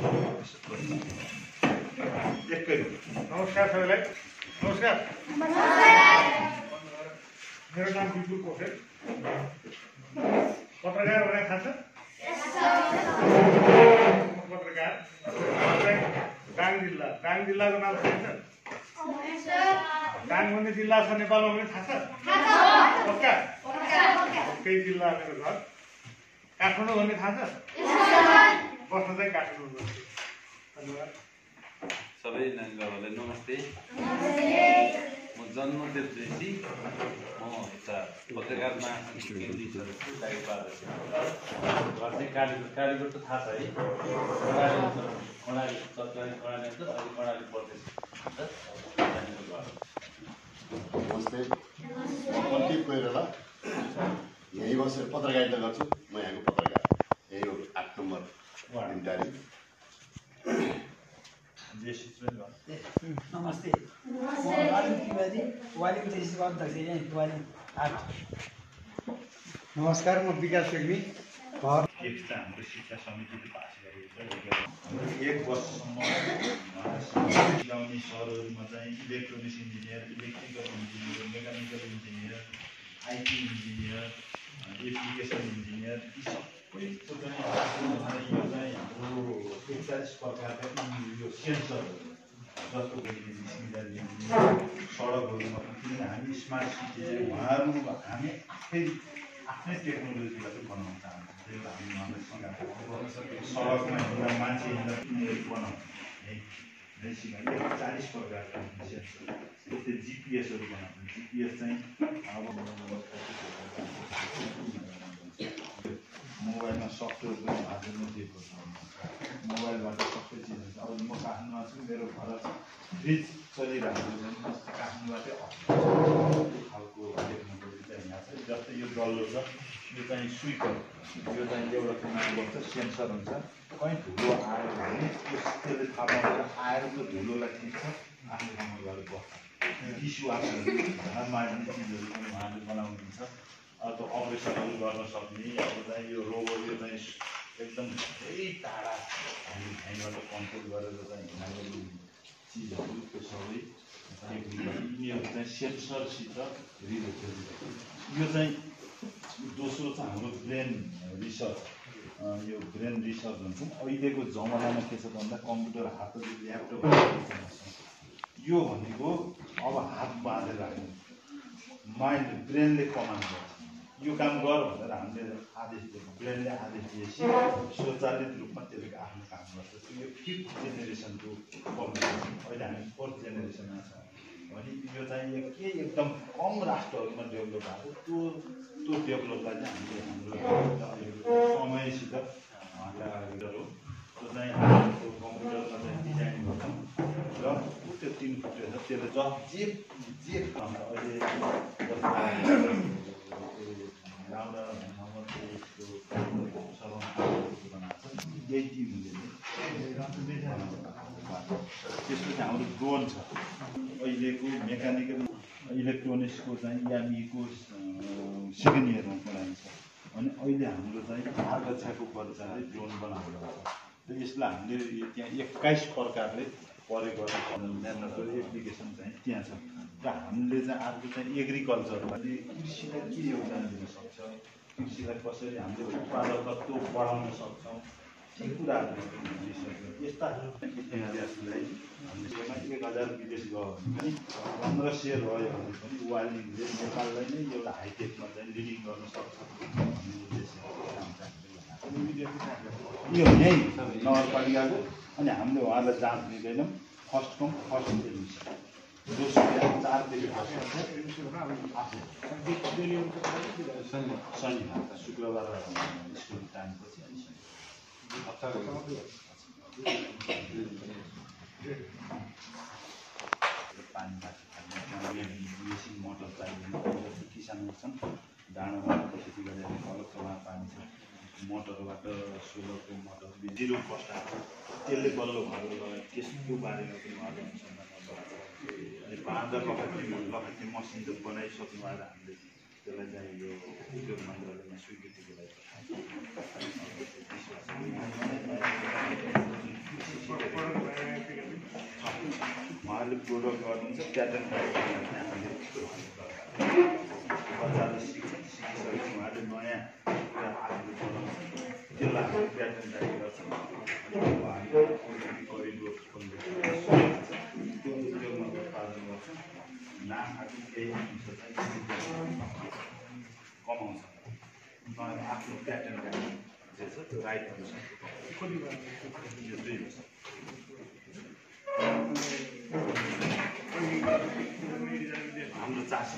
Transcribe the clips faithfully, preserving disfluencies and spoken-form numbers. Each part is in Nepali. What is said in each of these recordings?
एकै नमस्कार सबैलाई। नमस्कार। मेरो नाम विपुल पोखरेल, पत्रकार भनेर थाहा छ? पत्रकार डाङ जिल्ला। डाङ जिल्लाको नाम थाहा छ? डाङ भन्ने जिल्ला छ नेपालमा पनि थाहा छ? पक्का? त्यही जिल्ला मेरो घर। काठमाडौँ भन्ने थाहा छ? बस्न चाहिँ काठमाडौँ बस्छु। धन्यवाद। सबै नानीहरूलाई नमस्ते। म जन्मदेव जोशी, म यता पत्रकार महासङ्घ केन्द्रीय सदस्य दाइ पादर्श। घर चाहिँ कालीकोट। कालीकोट त थाहा छ है? कर्णाली कर्णाली सरकारी कर्णाली हुन्छ, अहिले कर्णाली प्रदेश हुन्छ। नमस्ते, म कन्टिप कोइराला, यहीँ बसेर पत्रकारिता गर्छु। म यहाँको पत्रकार, यही हो आठ नम्बर वार्ड। नमस्ते, म राजु तिवारी, वालिङ जेसीको अध्यक्ष यहीँ वालिङ आठ। नमस्कार, म विकास रेग्मी, घर टेक्स्ट हाम्रो शिक्षा समितिले पास गरेको छ। एक वर्षसम्म सिकाउने सरहरूमा चाहिँ electronics engineer, electrical engineer, mechanical engineer, IT engineer, application engineer, यी सबैको चाहिँ यो चाहिँ हाम्रो एकचालिस प्रकारका यो सेन्सरहरू जस्तो सडकहरूमा किनभने हामी स्मार्ट सिटी चाहिँ उहाँहरू हामी आफै आफ्नै टेक्नोलोजीलाई चाहिँ बनाउन चाहन्छौँ। त्यही भएर हामी उहाँलाई सिकाएको सडकमा हिँड्दा मान्छे हिँड्दा बनाउने है सिकाउने चालिस प्रकारका सेन्सर। जस्तै जिपिएसहरू बनाउँछौँ। जिपिएस चाहिँ अब मोबाइलमा सफ्टवेयर पनि हाल्नु दिएको छ। मोबाइलबाट सबै चिजहरू अब म काठमाडौँमा छु, मेरो घर फ्रिज चलिरहेको छ, काठमाडौँबाटै खालको टेक्नोलोजी चाहिँ यहाँ छ। जस्तै यो डल्लो छ, यो चाहिँ स्विपर, यो चाहिँ एउटा कुरामा बस्छ, सेन्सर हुन्छ। कहीँ धुलो आयो भने त्यसले थाहा पाउँछ, आएर त्यो धुलोलाई खिच्छ, आफ्नो ठाउँमा गएर बस्छ। टिस्यु आफूहरू घरमा मार्ने चिजहरू पनि उहाँले बनाउनुहुन्छ। अब अपरेसनहरू गर्न सक्ने, अब चाहिँ यो रोबोट यो चाहिँ एकदम धेरै टाढा हामी यहीँबाट कन्ट्रोल गरेर चाहिँ हिँड्ने चिजहरू त्यो सबै टेक्निकल यिनीहरू चाहिँ सेन्सरसित रिलेटेड। यो चाहिँ दोस्रो चाहिँ हाम्रो ब्रेन रिसर्च। यो ब्रेन रिसर्च भन्छौँ। अहिलेको जमानामा के छ भन्दा कम्प्युटर हात ल्यापटप यो भनेको अब हात बाँधेर राख्ने, माइन्ड ब्रेनले कमान्ड गर्छ। यो काम गर भनेर हामीले आदेश दिएको, ब्रेनले आदेश दिएपछि स्वचालित रूपमा त्यसले आफ्नो काम गर्छ। यो फिफ्थ जेनेरेसनको कम्प्युटर, अहिले हामी फोर्थ जेनेरेसनमा छ भने यो चाहिँ के एकदम कम राष्ट्रहरूमा डेभलप भएको त्यो त्यो डेभलपलाई चाहिँ हामीले हाम्रो समयसित हटाएर हो त्यो चाहिँ हाम्रो कम्प्युटरमा चाहिँ डिजाइन गर्छौँ र त्यो तिन फुटे छ। त्यसले ज जे जे अहिले राउन्ड यही टिमले त्यसपछि हाम्रो ड्रोन छ। अहिलेको मेकानिकल इलेक्ट्रोनिक्सको चाहिँ यामीको सेकेन्ड इयरमा पढाइन्छ। अनि अहिले हाम्रो चाहिँ आर्गछाको बच्चाले ड्रोन बनाउनु छ। र यसलाई हामीले त्यहाँ एक्काइस प्रकारले प्रयोग गर्न एप्लिकेसन चाहिँ त्यहाँ छ। र हामीले चाहिँ अर्को चाहिँ एग्रिकल्चरलाई कृषिलाई के योगदान दिन सक्छ, कृषिलाई कसरी हामीले उत्पादकत्व बढाउन सक्छौँ, ती कुराहरू यस्ता इतिहासलाई हामीले एक हजार विदेश गयो भने पनि पन्ध्र सय रह्यो भने पनि वालिङले नेपाललाई नै एउटा हाइटेकमा चाहिँ लिडिङ गर्न सक्छ भन्ने उद्देश्य यो यहीँ नगरपालिकाको। अनि हामीले उहाँलाई जाँच दिँदैनौँ। फर्स्ट कम फर्स्ट एडमिसन, दोस्रो चारदेखि शनिबार शुक्रबार स्कुल टाइमपछि अनि पानी मेसिन मोटर चाहिँदैन। जस्तो किसानहरू छन् डाँडामा खेती गरेर अलग्गमा पानी छ, मोटरबाट सोलरको मोटर जिरो कस्ट आएको त्यसले बल्ल घर लगायो। त्यसको बारेमा पनि उहाँले अनुसन्धान गर्छ। अनि बाँझा लखटी लखटी मसिन त बनाइसक्नु भएर हामीले त्यसलाई चाहिँ यो उद्योग मन्त्रालयमा स्वीकृतिको लागि पूर्वक गर्नुहुन्छ प्याटर्न बच्चाले सिक्छन् सिकिसकेपछि उहाँले नयाँ कुरा आफूले बनाउँछ त्यसलाई आफूले प्याटर्न जारी गर्छन् करिडोर खोल्दै त्यो उद्योगमा उत्पादन गर्छन् नाफाको केही अंश चाहिँ कमाउँछ नयाँ आफ्नो प्याटर्न जे छ त्यो राइट हुन्छ यो दुई वर्ष हाम्रो चासो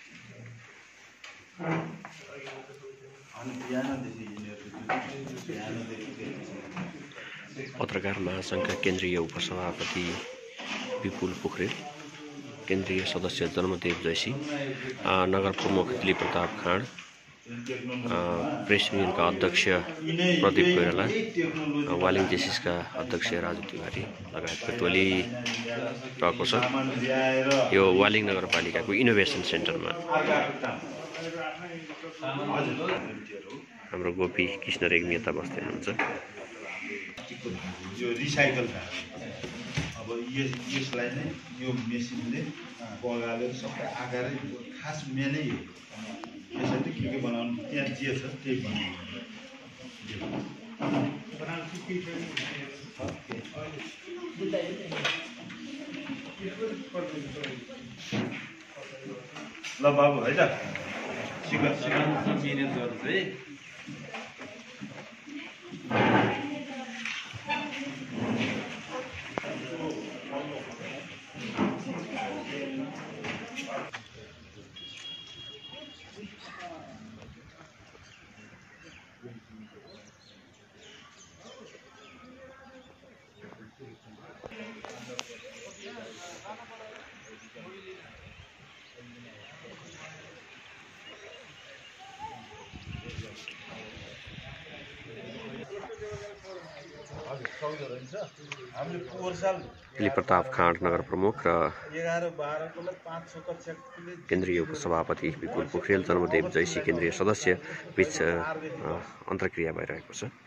अनि बिहानदेखि पत्रकार महासङ्घका केन्द्रीय उपसभापति विपुल पोखरेल, केन्द्रीय सदस्य जन्मदेव जैसी, नगर प्रमुख दिलीप प्रताप खाँड, प्रेस युनियनका अध्यक्ष प्रदीप कोइराला, वालिङ जेसिसका अध्यक्ष राजु तिवारी लगायतको टोली रहेको छ यो वालिङ नगरपालिकाको इनोभेसन सेन्टरमा। हाम्रो गोपी कृष्ण रेग्मी यता बस्दै हुनुहुन्छ। यो रिसाइकल अब यसलाई नै यो मेसिनले बगालेर सबै आकारै खास मेनै हो यसरी के के बनाउनु त्यहाँ जे छ त्यही बनाउनु ल बाबु है त सिक सिक मिहिनेत गर्नु है। दिलीप प्रताप खाँड नगर प्रमुख र केन्द्रीय उपसभापति विपुल पोखरेल, जन्मदेव जैसी केन्द्रीय सदस्य बीच अन्तर्क्रिया भइरहेको छ।